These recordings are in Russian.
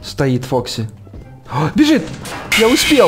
стоит Фокси. О, бежит! Я успел!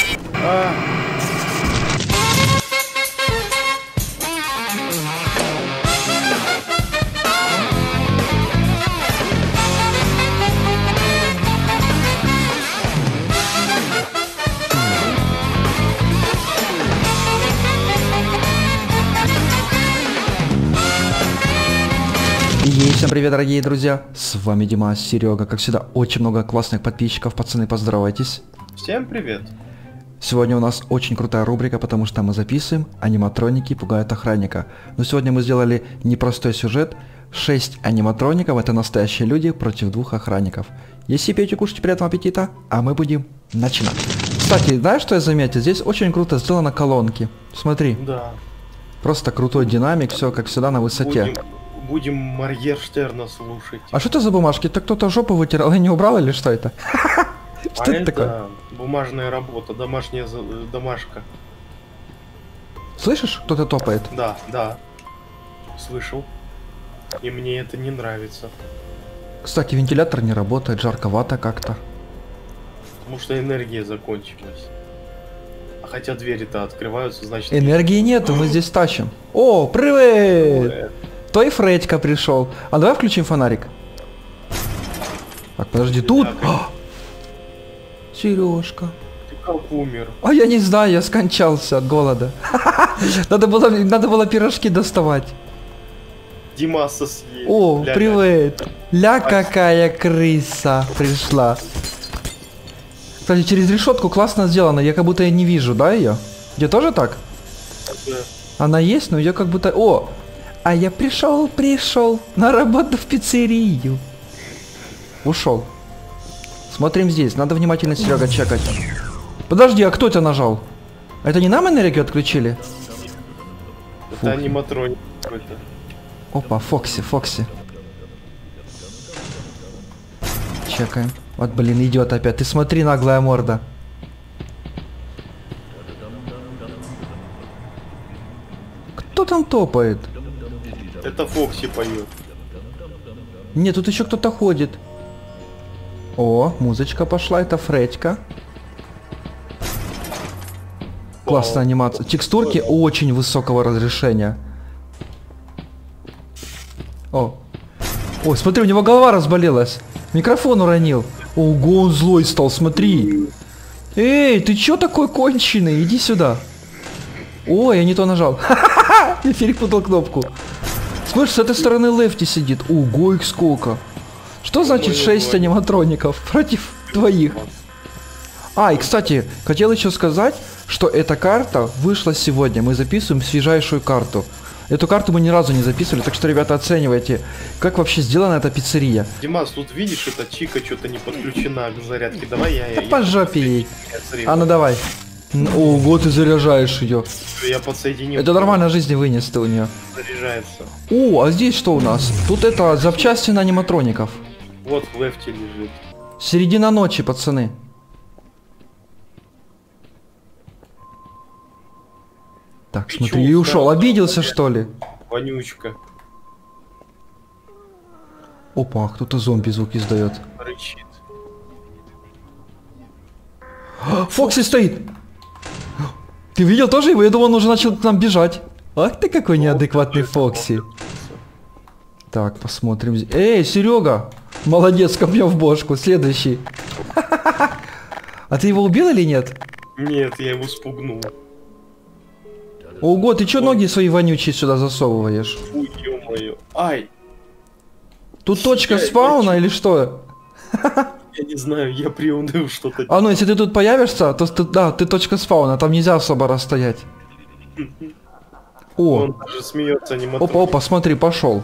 И всем привет, дорогие друзья, с вами Дима, Серега, как всегда, очень много классных подписчиков, пацаны, поздоровайтесь. Всем привет. Сегодня у нас очень крутая рубрика, потому что мы записываем аниматроники пугают охранника. Но сегодня мы сделали непростой сюжет, 6 аниматроников, это настоящие люди против 2 охранников. Если пейте, кушайте, приятного аппетита, а мы будем начинать. Кстати, знаешь, что я заметил? Здесь очень круто сделано колонки, смотри. Да. Просто крутой динамик, все как всегда на высоте. Будем Моргенштерна слушать. А что это за бумажки? Это кто-то жопу вытирал и не убрал или что это? Что это такое? Бумажная работа, домашняя домашка. Слышишь, кто-то топает? Да, да. Слышал. И мне это не нравится. Кстати, вентилятор не работает, жарковато как-то. Потому что энергия закончилась. А хотя двери-то открываются, значит... Энергии нету, мы здесь тащим. О, привет! Той Фредька пришел. А давай включим фонарик. Так, подожди, тут... Сережка. Ты как умер? А я не знаю, я скончался от голода. Надо было пирожки доставать. Димаса съесть. О, привет. Ля какая крыса пришла. Кстати, через решетку классно сделано. Я как будто не вижу, да, ее? Где тоже так? Да. Она есть, но ее как будто... О! А я пришел на работу в пиццерию. Ушел. Смотрим здесь. Надо внимательно, Серега, чекать. Подожди, а кто это нажал? Это не нам энергию отключили? Это аниматроник какой-то. Опа, Фокси. Чекаем. Вот, блин, идет опять. Ты смотри, наглая морда. Кто там топает? Это Фокси поет. Нет, тут еще кто-то ходит. О, музычка пошла, это Фредька. Классная анимация. Текстурки очень высокого разрешения. О, смотри, у него голова разболелась. Микрофон уронил. Ого, он злой стал, смотри. Эй, ты чё такой конченый? Иди сюда. Ой, я не то нажал. Ха-ха-ха, я перепутал кнопку. Слышь, с этой стороны Лефти сидит. Ого, их сколько. Что значит 6 аниматроников против твоих? А, и кстати, хотел еще сказать, что эта карта вышла сегодня. Мы записываем свежайшую карту. Эту карту мы ни разу не записывали, так что, ребята, оценивайте, как вообще сделана эта пиццерия. Димас, тут видишь, эта чика что-то не подключена к зарядке. Давай я... По жопе ей. А ну давай. Ого, ты заряжаешь ее. Я подсоединил. Это нормально жизни вынес ты у нее. Заряжается. О, а здесь что у нас? Тут это запчасти на аниматроников. Вот в Лефти лежит. Середина ночи, пацаны. Так, Ты смотри, чё, и ушел. устал? Обиделся, что ли? Вонючка. Опа, кто-то зомби звук издает. Рычит. Фокси стоит! Ты видел тоже его? Я думал, он уже начал к нам бежать. Ах ты какой неадекватный Фокси. Так, посмотрим. Эй, Серега! Молодец, копьем в бошку. Следующий. А ты его убил или нет? Нет, я его спугнул. Ого, ты чё ноги свои вонючие сюда засовываешь? Ой, ё-моё. Ай! Тут точка спауна или что? Я не знаю, я приуныл что-то. А ну, если ты тут появишься, то да, ты точка спауна, там нельзя особо расстоять. О! Он даже смеется, аниматроник. Опа, смотри, пошел.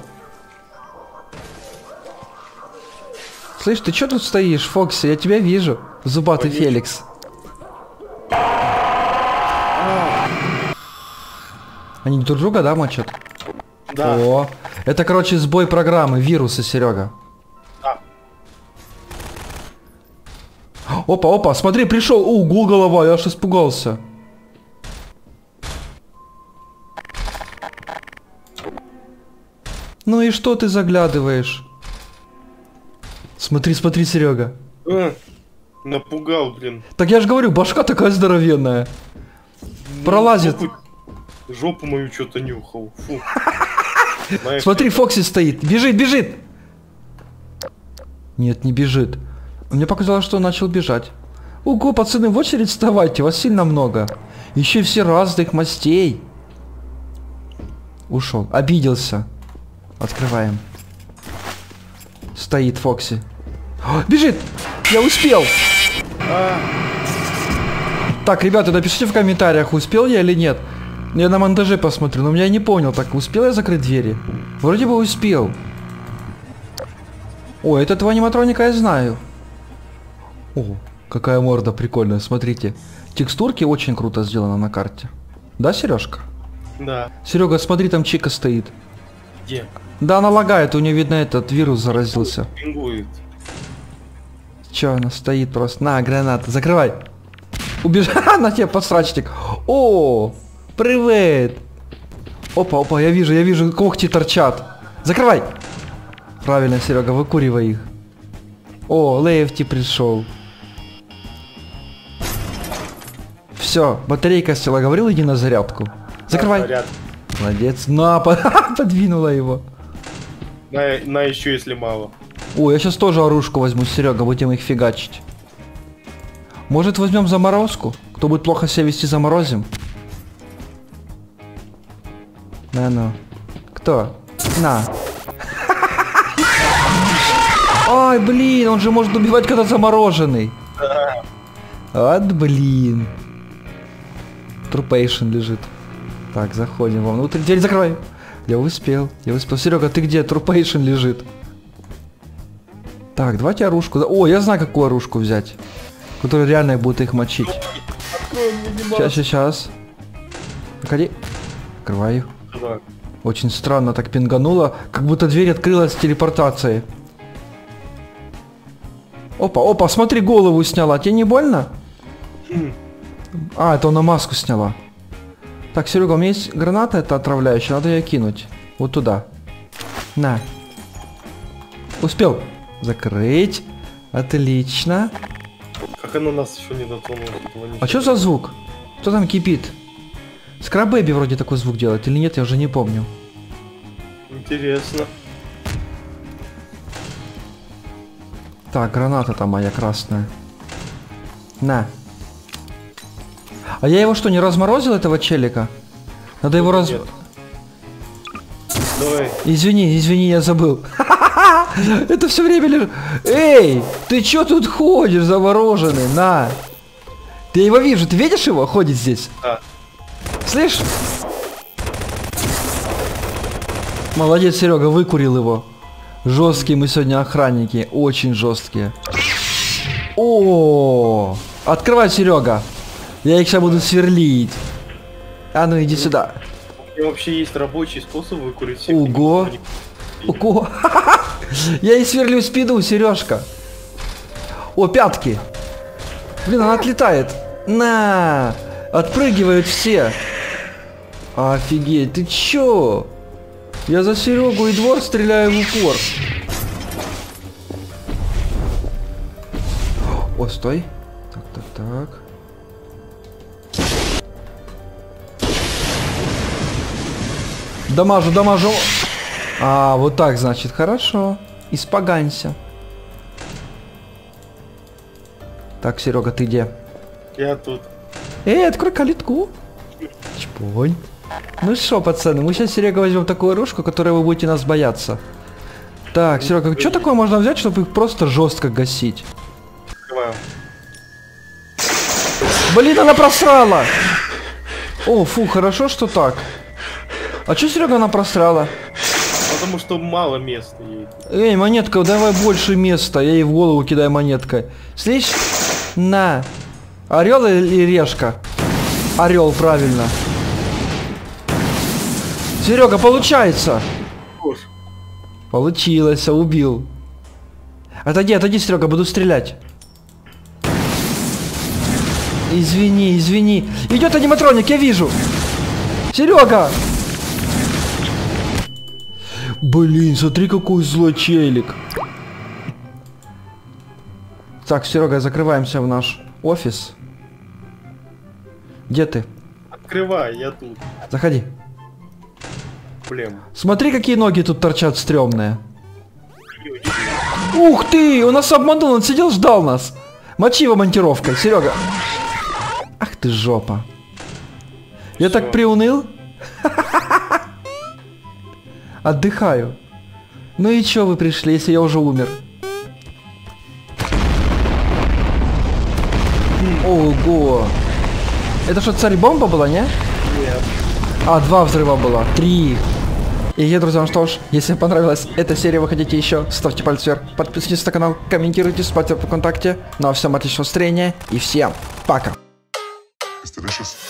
Слышь, ты чё тут стоишь, Фокси? Я тебя вижу. Зубатый Феликс. Они друг друга, да, мочат? Да. О, это, короче, сбой программы, вирусы, Серега. Да. Опа, смотри, пришел. Ого, голова, я аж испугался. Ну и что ты заглядываешь? Смотри, Серега. Напугал, блин. Так я же говорю, башка такая здоровенная. Пролазит. Жопу мою что-то нюхал. Фу. Смотри, Фокси стоит. Бежит, бежит. Нет, не бежит. Мне показалось, что он начал бежать. Ого, пацаны, в очередь вставайте, вас сильно много. Еще все разных мастей. Ушел. Обиделся. Открываем. Стоит Фокси. О, бежит! Я успел! Так, ребята, напишите в комментариях, успел я или нет. Я на монтаже посмотрю, но я не понял, так успел я закрыть двери? Вроде бы успел. О, этого аниматроника я знаю. О, какая морда прикольная, смотрите. Текстурки очень круто сделаны на карте. Да, Сережка? Да. Серега, смотри, там Чика стоит. Где? Да, она лагает, у нее, видно, этот вирус заразился. Пингует. Че, она стоит просто. На, граната, закрывай. Убежала на тебе, подсрачник. О, привет. Опа, опа, я вижу, когти торчат. Закрывай. Правильно, Серега, выкуривай их. О, Лефти пришел. Все, батарейка села, говорил, иди на зарядку. Закрывай. Да, молодец. На, подвинула его. На еще если мало. О, я сейчас тоже оружку возьму, Серега, будем их фигачить. Может, возьмем заморозку? Кто будет плохо себя вести, заморозим? Ну. Кто? На. Ай, блин, он же может убивать, когда замороженный. Вот, блин. Трупейшн лежит. Так, заходим вовнутрь. Дверь закрывай. Я успел. Серега, ты где? Трупейшн лежит. Так, давайте оружку. О, я знаю, какую оружку взять. Которая реально будет их мочить. Сейчас. Погоди. Открываю. Да. Очень странно так пингануло. Как будто дверь открылась с телепортацией. Опа, смотри, голову сняла. Тебе не больно? А, это она маску сняла. Так, Серега, у меня есть граната, это отравляющая. Надо ее кинуть. Вот туда. На. Успел. Закрыть. Отлично. Как она нас еще не дотронула? А что за звук? Кто там кипит? Скрабэби вроде такой звук делает или нет, я уже не помню. Интересно. Так, граната-то моя красная. На. А я его что, не разморозил, этого челика? Надо его раз... Давай. Извини, я забыл. Это все время лежит. Эй, ты чё тут ходишь, замороженный? На. Ты его вижу, ты видишь его? Ходит здесь. Да. Слышь? Молодец, Серега, выкурил его. Жесткие мы сегодня охранники, очень жесткие. О, открывай, Серега. Я их сейчас буду сверлить. А ну иди сюда. И вообще есть рабочий способ выкурить всех. Ого. Ого. Я и сверлю спиду, Сережка. О, пятки. Блин, она отлетает. На. Отпрыгивают все. Офигеть, ты чё? Я за Серегу и двор стреляю в упор. О, стой. Так. Дамажу. А, вот так, значит, хорошо. Испоганься. Так, Серега, ты где? Я тут. Открой калитку. Чпонь. Ну что, пацаны, мы сейчас, Серега, возьмем такую оружку, которой вы будете нас бояться. Так, Серега, что такое можно взять, чтобы их просто жестко гасить? Открываю. Блин, она просрала! О, фу, хорошо, что так. А что, Серега, она просрала? Потому что мало места ей. Эй, монетка, давай больше места. Я ей в голову кидаю монеткой. Слышь? На. Орел или решка? Орел, правильно. Серега, получается. Уж. Получилось, убил. Отойди, Серега, буду стрелять. Извини. Идет аниматроник, я вижу. Серега! Блин, смотри, какой злой челик. Так, Серега, закрываемся в наш офис. Где ты? Открывай, я тут. Заходи. Проблема. Смотри, какие ноги тут торчат стрёмные. Ух ты, он нас обманул, он сидел, ждал нас. Мочи его монтировкой, Серега. Ах ты жопа. Я так приуныл. Отдыхаю. Ну и чё вы пришли, если я уже умер? Ого. Это что, царь-бомба была, не? Нет. А, 2 взрыва было. 3. И, друзья, ну что ж, если вам понравилась эта серия, вы хотите еще, ставьте палец вверх, подписывайтесь на канал, комментируйте, спать по ВКонтакте. Ну а всем отличного настроения и всем пока. It's delicious.